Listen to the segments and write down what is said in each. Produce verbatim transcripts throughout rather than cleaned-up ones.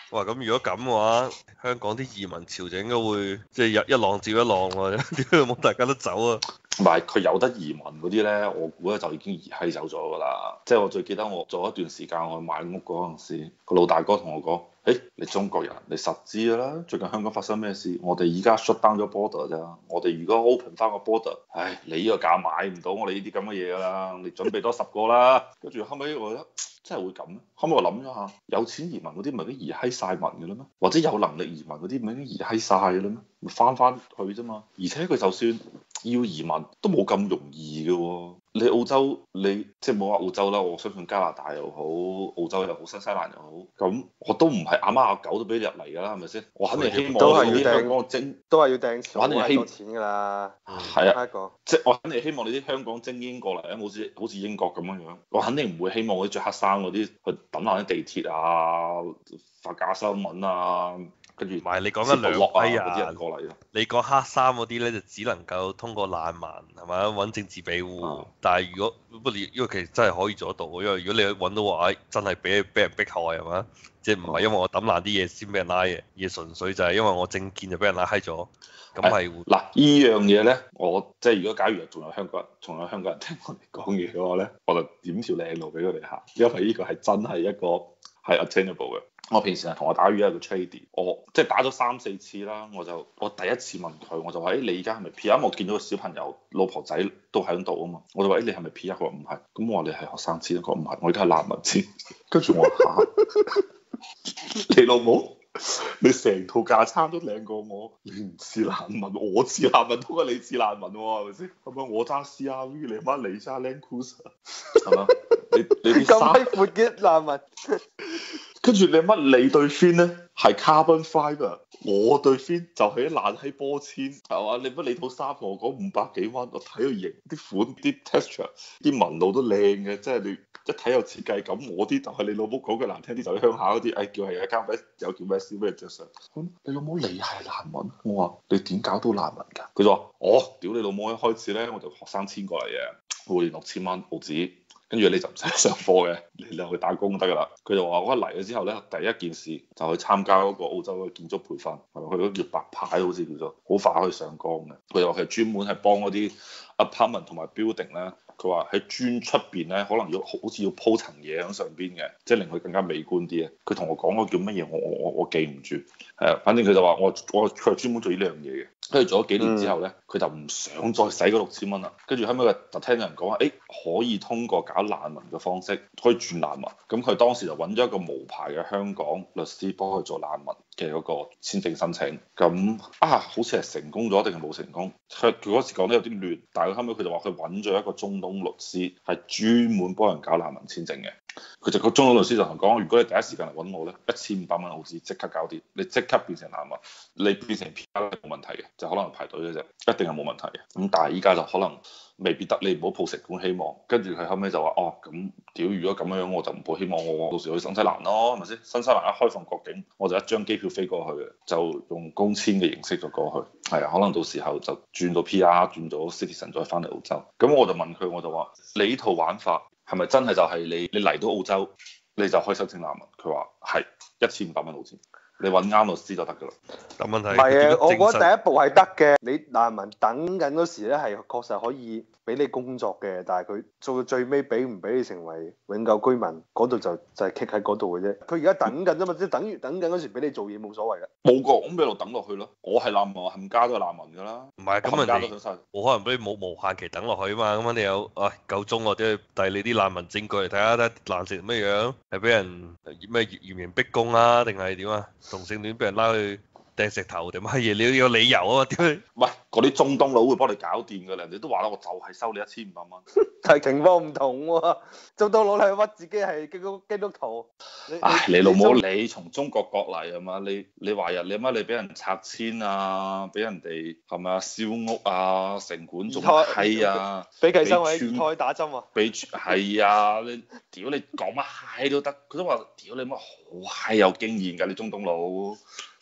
哇！咁如果咁嘅話，香港啲移民潮就應該會即係一一浪接一浪喎，點解冇大家都走啊？ 唔係佢有得移民嗰啲咧，我估咧就已經移閪走咗㗎啦。即係我最記得我做一段時間我去買屋嗰陣時，個老大哥同我講：，誒，你中國人，你實知㗎啦，最近香港發生咩事？我哋而家 shut down 咗 border 咋？我哋如果 open 翻個 border，唉，你呢個價買唔到我哋呢啲咁嘅嘢㗎啦，你準備多十個啦。跟住後尾我覺得真係會咁咩？後尾我諗咗下，有錢移民嗰啲唔係都移閪晒民㗎啦咩？或者有能力移民嗰啲唔係已經移閪晒㗎啦咩？咪翻翻去啫嘛。而且佢就算要移民都冇咁容易嘅喎、哦，你澳洲你即係冇話澳洲啦，我相信加拿大又好，澳洲又好，新西蘭又好，咁我都唔係阿貓阿狗都俾你入嚟㗎啦，係咪先？我肯定希望都係要啲香掟港精， 都係要掟錢， 反正希好多錢㗎啦。 係啊， 一個即係我肯定希望你啲香港精英過嚟啊，好似好似英國咁樣樣，我肯定唔會希望嗰啲着黑衫嗰啲去抌爛啲地鐵啊，發假新聞啊。跟住唔係你講緊兩批人嗰啲人過嚟啊！ 你講黑衫嗰啲咧，就只能夠通過難民係咪揾政治庇護。 啊但係如果不過因為其實真係可以做得到，因為如果你揾到話，哎真係俾俾人迫害係嘛，即係唔係因為我抌爛啲嘢先俾人拉嘅，而係純粹就係因為我政見就俾人拉閪咗，咁係會嗱，依樣嘢咧，我即係如果假如仲有香港人，仲有香港人聽我哋講嘢嘅話咧，我就點條靚路俾佢哋行，因為呢個係真係一個係 attainable 嘅。我平時係同我打魚一個 trading，我即係打咗三四次啦，我就我第一次問佢，我就話：誒、欸、你而家係咪 P R？因為我見到個小朋友老婆仔都喺度啊嘛，我就話：誒、欸、你係咪 P R？佢話唔係，咁我話你係學生簽，佢話唔係，我而家係難民簽。跟住我話嚇，你老母！你成套架撐都靚過我，你唔似難民，我似難民多過你似難民喎，係咪先？咁樣我揸 C R V，你媽你揸 Land Cruiser，係嘛？你你啲咁衫閪闊嘅難民， 跟住你乜你對 fin 咧係 carbon fiber，我對 fin 就係啲爛閪波纖，係嘛？你乜你套衫同我講五百幾蚊，我睇佢型，啲款、啲 texture、啲紋路都靚嘅，即係你一睇有設計感。我啲就係你老母講句難聽啲，就喺鄉下嗰啲，誒、哎、叫係一間咩有叫咩燒咩着上。咁你老母你係難民？我話你點搞到難民㗎？佢就話：哦，屌你老母！一開始咧我就學生簽過嚟嘅，每年六千蚊澳紙。跟住你就唔使上課嘅，你就去打工得㗎啦。佢就話：我一嚟咗之後咧，第一件事就去參加嗰個澳洲嘅建築培訓，係咪？佢嗰叫白牌，好似叫做，好快可以上崗嘅。佢就話佢專門係幫嗰啲 apartment 同埋 building 咧。佢話喺磚出邊咧，可能要好似要鋪層嘢喺上邊嘅，即係令佢更加美觀啲啊。佢同我講嗰叫乜嘢，我我我我記唔住。係啊，反正佢就話我我佢係專門做呢兩樣嘢嘅。跟住做咗幾年之後咧，佢就唔想再使嗰六千蚊啦。跟住後尾就聽人講話，誒、欸、可以通過搞難民嘅方式可以轉難民。咁佢當時就揾咗一個無牌嘅香港律師幫佢做難民嘅嗰個簽證申請。咁啊，好似係成功咗定係冇成功？佢佢嗰時講得有啲亂，但係後尾佢就話佢揾咗一個中東律師，係專門幫人搞難民簽證嘅。佢就個中東律師就同講：如果你第一時間嚟揾我咧，一千五百蚊澳紙即刻搞掂，你即刻變成難民，你變成 P R 冇問題嘅，就可能排隊嘅啫，一定係冇問題嘅。咁但係依家就可能未必得，你唔好抱成咁希望。跟住佢後尾就話：哦，咁屌，如果咁樣我就唔抱希望我到時去新西蘭咯，係咪先？新西蘭一開放國境，我就一張機票飛過去嘅，就用工簽嘅形式就過去。係啊，可能到時候就轉到 P R，轉到 citizen 再翻嚟澳洲。咁我就問佢，我就話：你呢套玩法係咪真係就係你你嚟到澳洲你就可以申請難民？佢話係一千五百蚊澳紙。你揾啱律師就得㗎啦。 但問題唔係啊，我覺得第第一步係得嘅。你難民等緊嗰時咧，係確實可以俾你工作嘅，但係佢做到最尾俾唔俾你成為永久居民，嗰度就就係棘喺嗰度嘅啫。佢而家等緊啫嘛，即係等於等緊嗰時俾你做嘢冇所謂嘅。 冇個，咁咪一路等落去咯。我係難民，我冚家都係難民㗎啦。 唔係咁冚家人哋都想晒。 冇可能俾你冇無限期等落去啊嘛。咁你有啊夠鐘或者遞你啲難民證據嚟睇下，睇難成咩樣？係俾人咩嚴刑逼供啊，定係點啊？同性戀俾人拉去掟石頭定乜嘢？你要有理由啊嘛？點解？ 喂，嗰啲中東佬會幫你搞掂㗎啦，人哋都話啦，我就係收你一千五百蚊。 但係情況唔同喎，做到攞嚟屈自己係基督基督徒。你唉，你老母，你從中國國嚟係嘛？你你話人你乜你俾人拆遷啊，俾人哋係咪啊燒屋啊，城管仲閪啊， 俾計生位俾二胎打針啊！ 俾係啊，你屌你講乜閪都得，佢都話屌你乜好閪有經驗㗎，你中東佬。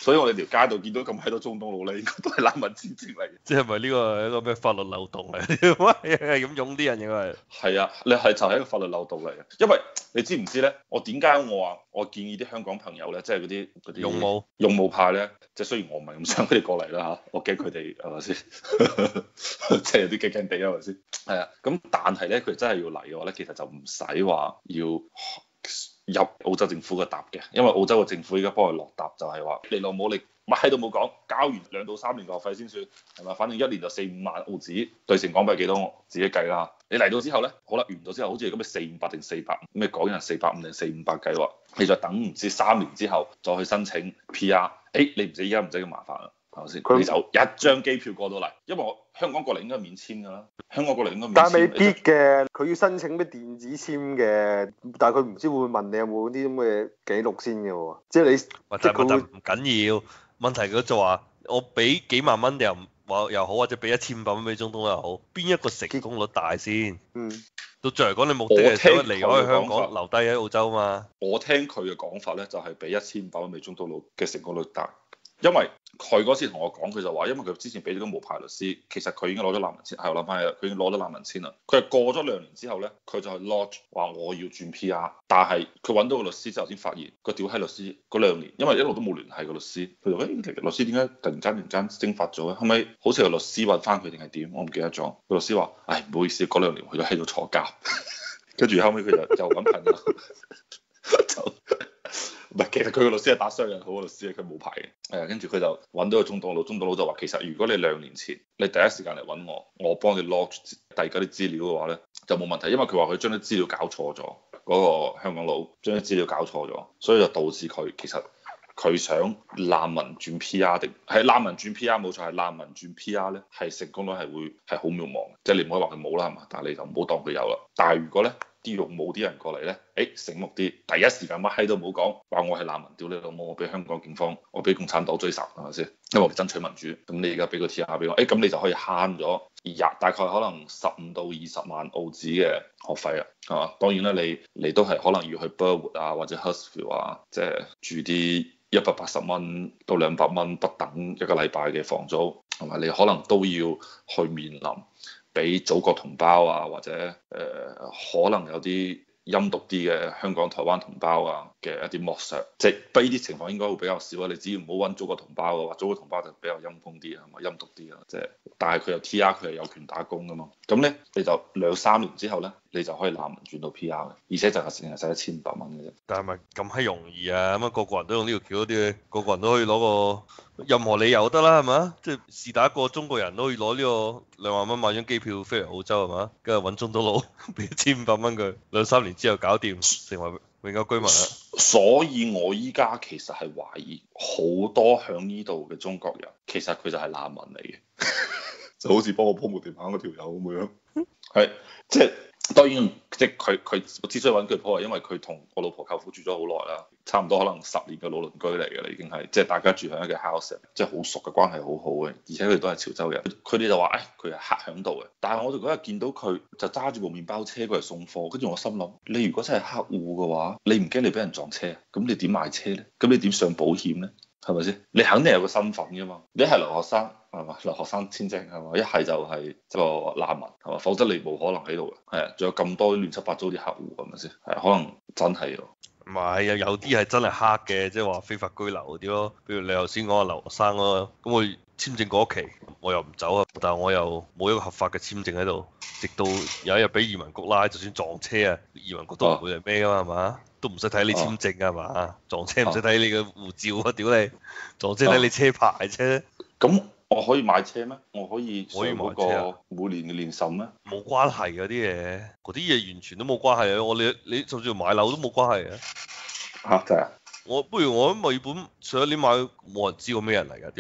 所以我哋條街度見到咁閪多中東佬咧，應該都係難民簽證嚟嘅。 即係咪呢個係一個咩法律漏洞嚟？係咁湧啲人應該係。 係啊，你係就係一個法律漏洞嚟嘅，因為你知唔知咧？我點解我話我建議啲香港朋友咧，即係嗰啲嗰啲勇武勇武派咧，即係雖然我唔係咁想佢哋過嚟啦嚇，我驚佢哋係咪先？即係有啲驚驚地係咪先？係啊，咁但係咧，佢真係要嚟嘅話咧，其實就唔使話要入澳洲政府嘅答嘅，因為澳洲嘅政府依家幫佢落答就係話，你老母你乜閪都冇講，交完兩到三年嘅學費先算，係咪？反正一年就四五萬澳紙，對成港幣幾多我自己計啦。你嚟到之後咧，好啦，完咗之後好似係咁嘅四五百定四百，咩港人四百五定四五百計劃，你再等唔知三年之後再去申請 P R，誒你唔使依家唔使咁麻煩啦。係咪先？佢就一張機票過到嚟，因為我香港過嚟應該免簽㗎啦。香港過嚟應該免簽。 但係未必嘅，佢要申請咩電子簽嘅，但係佢唔知會問你有冇啲咁嘅記錄先嘅喎。即係你，即係佢會唔緊要。問題佢就話我俾幾萬蚊又話又好，或者俾一千五百蚊俾中東又好，邊一個成功率大先？ 嗯。 到最後嚟講，你目的係想離開香港，留低喺澳洲嘛？ 我聽佢嘅講法咧，就係俾一千五百蚊俾中東佬嘅成功率大。因為佢嗰次同我講，佢就話，因為佢之前俾咗個無牌律師，其實佢已經攞咗難民簽，係我諗翻起啦，佢已經攞咗難民簽啦。佢係過咗兩年之後咧，佢就去 lodge 話我要轉 P R，但係佢揾到個律師之後先發現個屌閪律師嗰兩年，因為一路都冇聯繫個律師，佢就誒、欸、律師點解突然間突然間蒸發咗咧？後尾好似個律師揾翻佢定係點，我唔記得咗。個律師話：唉，唔好意思，嗰兩年佢都喺度坐監。跟住後尾佢就又揾朋友就。唔係，其實佢個律師係打商人好嘅律師，佢冇牌嘅。誒，跟住佢就揾到個中東佬，中東佬就話：其實如果你兩年前你第一時間嚟揾我，我幫你 log 遞嗰啲資料嘅話咧，就冇問題，因為佢話佢將啲資料搞錯咗，嗰個香港佬將啲資料搞錯咗，所以就導致佢其實佢想難民轉 P R 定係難民轉 P R 冇錯，係難民轉 P R 咧係成功率係會係好渺茫，即係你唔可以話佢冇啦，係嘛？但係你就唔好當佢有啦。但係如果咧，啲勇武啲人過嚟咧，誒醒目啲，第一時間乜閪都冇講，話我係難民，屌你老母，我俾香港警方，我俾共產黨追殺，係咪先？因為我哋爭取民主，咁你而家俾個 T R 俾我，誒咁你就可以慳咗廿大概可能十五到二十萬澳紙嘅學費啊，係嘛？當然啦，你你都係可能要去 Burwood 啊或者 Hurstville 啊，即係住啲一百八十蚊到兩百蚊不等一個禮拜嘅房租，同埋你可能都要去面臨俾祖國同胞啊，或者誒、呃、可能有啲陰毒啲嘅香港、台灣同胞啊嘅一啲剝削，即係呢啲情況應該會比較少啊。你只要唔好揾祖國同胞嘅話，祖國同胞就比較陰風啲啊，係咪陰毒啲啊？即係，但係佢有 T R，佢係有權打工噶嘛。咁咧你就兩三年之後咧，你就可以難民轉到 P R 嘅，而且就係淨係使一千五百蚊嘅啫。 但係咪咁閪容易啊？咁啊個個人都用呢條橋啲，個個人都可以攞個任何理由得啦，係嘛？即係是但一個中國人都可以攞呢個兩萬蚊買張機票飛嚟澳洲係嘛？跟住揾中東佬俾一千五百蚊佢，兩三年之後搞掂，成為永久居民啦。 所以我依家其實係懷疑好多響呢度嘅中國人，其實佢就係難民嚟嘅，就好似幫我鋪木地板嗰條友咁樣，係即係。當然，即係佢佢我之所以揾佢鋪係因為佢同我老婆舅父住咗好耐啦，差唔多可能十年嘅老鄰居嚟嘅啦，已經係即係大家住喺一個 house，即係好熟嘅關係，好好嘅，而且佢哋都係潮州人。佢哋就話：誒，佢係黑喺度嘅。但係我哋嗰日見到佢就揸住部麵包車過嚟送貨，跟住我心諗：你如果真係黑戶嘅話，你唔驚你俾人撞車？咁你點買車咧？咁你點上保險咧？係咪先？你肯定有個身份㗎嘛？你係留學生係嘛？留學生簽證係嘛？一係就係個難民係嘛？否則你冇可能喺度嘅。係啊，仲有咁多亂七八糟啲客戶係咪先？係可能真係喎。 唔係啊，有啲係真係黑嘅，即係話非法居留嗰啲咯。譬如你頭先講嘅留學生咯，咁我簽證過期，我又唔走啊，但係我又冇一個合法嘅簽證喺度，直到有一日俾移民局拉，就算撞車啊，移民局都唔會係咩㗎嘛，係嘛、啊？都唔使睇你簽證㗎嘛，啊、撞車唔使睇你嘅護照啊，屌你！撞車睇你車牌啫。咁、 啊、我可以買車咩？我可以可以買車啊？ 每年嘅年審咩？ 冇關係嗰啲嘢，嗰啲嘢完全都冇關係啊！我你你甚至乎買樓都冇關係啊！ 嚇真係啊！ 我不如我喺墨爾本上一年買，冇人知我咩人嚟㗎，點解？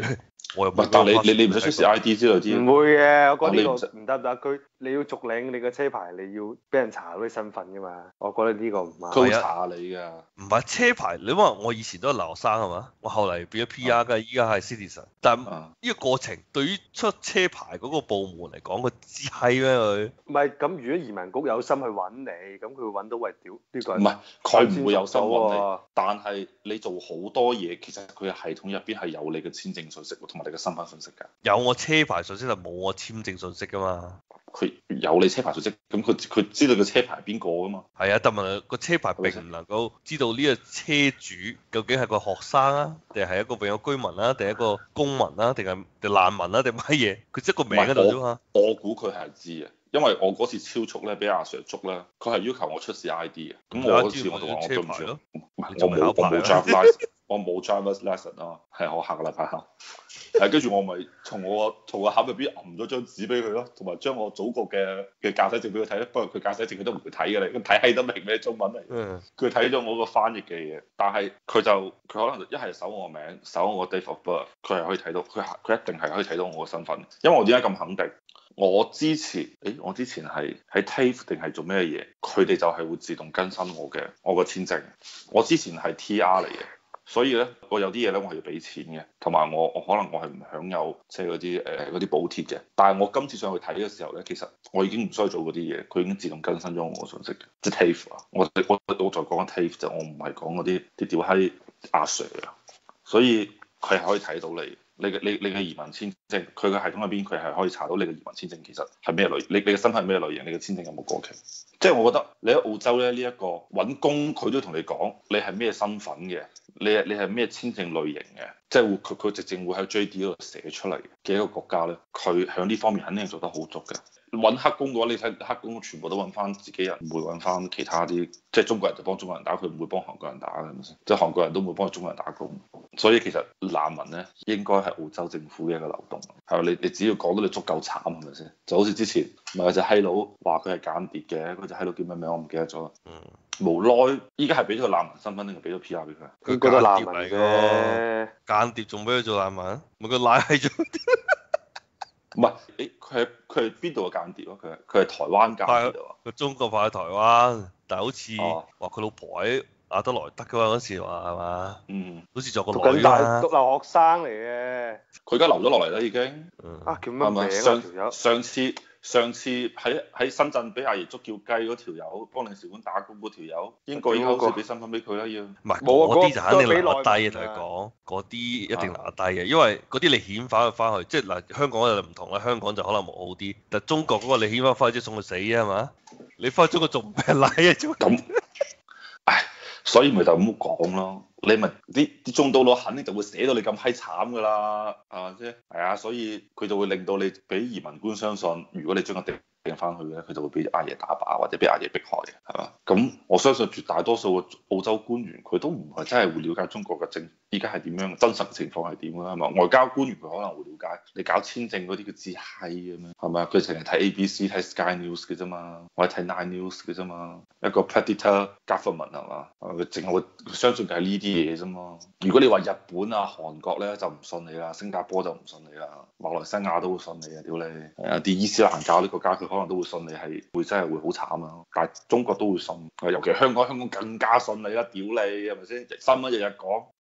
我又唔係，但係你你你唔使出示 I D 之類啲。 唔會嘅，我覺得呢啊你唔使個唔得唔得，佢你要續領你個車牌，你要俾人查到你身份噶嘛。我覺得呢個唔啱。 佢會查你㗎。 唔係車牌，你話我以前都係留學生係嘛？我後嚟變咗 P R 㗎，依家係 citizen。但係啊呢個過程對於出車牌嗰個部門嚟講，佢知閪咩佢？ 唔係咁，如果移民局有心去揾你，咁佢會揾到喂屌呢個人。 唔係，佢唔會有心揾你， 喎。 但係你做好多嘢，其實佢嘅系統入邊係有你嘅簽證信息同埋你嘅身份信息㗎。 有我車牌信息就冇我簽證信息㗎嘛。 佢有你車牌信息，咁佢佢知道個車牌係邊個㗎嘛？ 係啊，但問題個車牌並唔能夠知道呢個車主究竟係個學生啊，定係一個永久居民啊，定係一個公民啊，定係定難民啊，定乜嘢？佢即係個名喺度啫嘛。 我估佢係知嘅，因為我嗰次超速咧，俾阿 Sir 捉咧，佢係要求我出示 I D 嘅。咁我嗰次我就話我對唔住，唔係我冇我冇 drive license，我冇 driver's lesson 啊，係我下個禮拜考。係跟住我咪從我個從個盒入邊揞咗張紙俾佢咯，同埋將我祖國嘅嘅駕駛證俾佢睇咯。不過佢駕駛證佢都唔會睇嘅，你咁睇閪得明咩中文嚟？ 嗯。 佢睇咗我個翻譯嘅嘢，但係佢就佢可能一係搜我個名，搜我個 date of birth，佢係可以睇到，佢佢一定係可以睇到我個身份。因為我點解咁肯定？我之前，誒，我之前係喺 T A F E 定係做咩嘢？佢哋就係會自動更新我嘅我個簽證。我之前係 T R 嚟嘅。所以咧，我有啲嘢咧，我係要俾錢嘅，同埋我我可能我係唔享有即係嗰啲誒嗰啲補貼嘅。但係我今次上去睇嘅時候咧，其實我已經唔需要做嗰啲嘢，佢已經自動更新咗我個信息嘅，即係 T A F E 啊。我我我再講緊 T A F E 就我唔係講嗰啲啲屌閪阿 Sir 啊。所以佢係可以睇到你你嘅你你嘅移民簽證，佢嘅系統入邊佢係可以查到你嘅移民簽證其實係咩類，你你嘅身份係咩類型，你嘅簽證有冇過期。即係我覺得你喺澳洲咧呢一個揾工，佢都同你講你係咩身份嘅。你係你係咩簽證類型嘅？即係會佢佢直情會喺 J D 嗰度寫出嚟嘅一個國家咧，佢喺呢方面肯定做得好足嘅。揾黑工嘅話，你睇黑工全部都揾翻自己人，唔會揾翻其他啲，即係中國人就幫中國人打，佢唔會幫韓國人打嘅，係咪先？即係韓國人都唔會幫中國人打工。所以其實難民咧應該係澳洲政府嘅一個流動，係咪？你你只要講到你足夠慘，係咪先？就好似之前咪有隻閪佬話佢係間諜嘅，嗰隻閪佬叫咩名我唔記得咗。嗯。無奈依家係俾咗個難民身份定係俾咗 P R 俾佢？ 佢覺得難民嘅間諜仲俾佢做難民？咪佢拉閪咗？ 唔係，誒佢係佢係邊度嘅間諜啊？佢係佢係台灣間諜啊？ 佢中國派去台灣，但係好似哦話佢老婆喺阿德萊德嘅嘛，嗰時話係嘛？ 嗯， 好似做個讀緊女啊。 大讀留學生嚟嘅。 佢而家留咗落嚟啦，已經。 嗯。 啊，叫乜名啊？ 上條友上次上次喺喺深圳俾阿爺捉叫雞嗰條友，幫領事館打工嗰條友，英國應該好似俾身份俾佢啦要。 唔係冇啊嗰啲就肯定嗰留得低嘅， 嗰同佢講，嗰啲一定留得低嘅， 啊因為嗰啲你遣返去翻去，即係嗱香港就唔同啦，香港就可能冇好啲，但係中國嗰個你遣返翻去即係送佢死啊係嘛？你翻去中國仲唔俾人拉啊？ 咁，唉，所以咪就咁講咯。你咪啲啲中刀佬肯定就會寫到你咁閪慘噶啦，係咪先？係啊，所以佢就會令到你俾移民官相信，如果你將個地掟翻去咧，佢就會俾阿爺打靶或者俾阿爺迫害嘅，係嘛？咁我相信絕大多數嘅澳洲官員佢都唔係真係會了解中國嘅政依家係點樣，真實情況係點啦，係嘛？外交官員佢可能會了解，你搞簽證嗰啲佢知閪嘅咩？係咪啊？佢成日睇 A B C 睇 Sky News 嘅啫嘛，或者睇 Nine News 嘅啫嘛，一個 predator government 係嘛？佢淨係會相信係呢啲嘢啫嘛。如果你話日本啊、韓國咧就唔信你啦，新加坡就唔信你啦，馬來西亞都會信你啊！屌你，係啊，啲伊斯蘭教啲國家佢可能都會信你係會真係會好慘啊！但係中國都會信，尤其香港香港更加信你啦！屌你係咪先？新聞日日講。